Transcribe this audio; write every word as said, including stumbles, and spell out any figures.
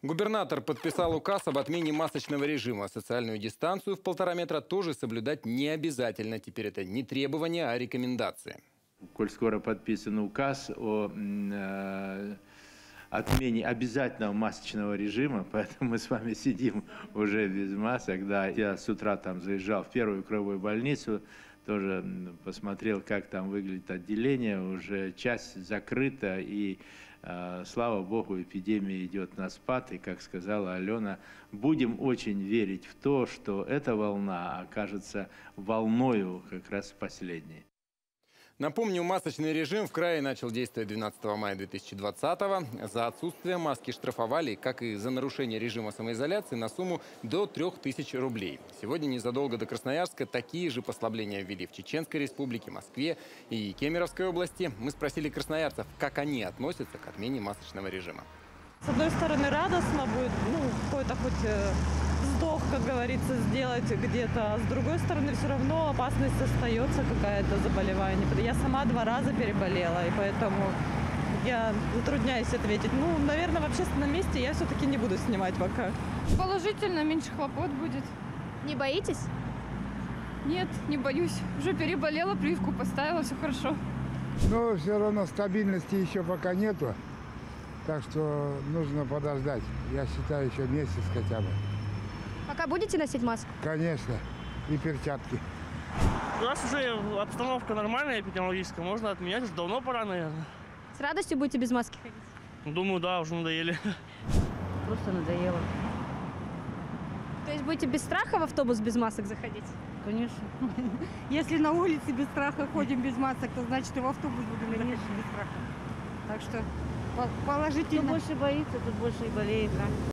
Губернатор подписал указ об отмене масочного режима. Социальную дистанцию в полтора метра тоже соблюдать не обязательно. Теперь это не требование, а рекомендация. Коль скоро подписан указ о э, отмене обязательного масочного режима, поэтому мы с вами сидим уже без масок. Да, я с утра там заезжал в первую кровую больницу, тоже посмотрел, как там выглядит отделение. Уже часть закрыта, и э, слава богу, эпидемия идет на спад. И, как сказала Алена, будем очень верить в то, что эта волна окажется волною как раз последней. Напомню, масочный режим в крае начал действовать двенадцатого мая две тысячи двадцатого. За отсутствие маски штрафовали, как и за нарушение режима самоизоляции, на сумму до трёх тысяч рублей. Сегодня, незадолго до Красноярска, такие же послабления ввели в Чеченской республике, Москве и Кемеровской области. Мы спросили красноярцев, как они относятся к отмене масочного режима. С одной стороны, радостно будет, ну, какой-то хоть вздох, как говорится, сделать где-то. А с другой стороны, все равно опасность остается, какая-то заболевание. Я сама два раза переболела, и поэтому я затрудняюсь ответить. Ну, наверное, в общественном месте я все-таки не буду снимать пока. Положительно, меньше хлопот будет. Не боитесь? Нет, не боюсь. Уже переболела, прививку поставила, все хорошо. Но все равно стабильности еще пока нету. Так что нужно подождать. Я считаю, еще месяц хотя бы. Пока будете носить маску? Конечно. И перчатки. У нас уже обстановка нормальная, эпидемиологическая. Можно отменять. Уже давно пора, наверное. С радостью будете без маски ходить? Думаю, да, уже надоели. Просто надоело. То есть будете без страха в автобус без масок заходить? Конечно. Если на улице без страха ходим без масок, то значит и в автобус будем заходить без страха. Так что положительно. Кто больше боится, тот больше и болеет. Да?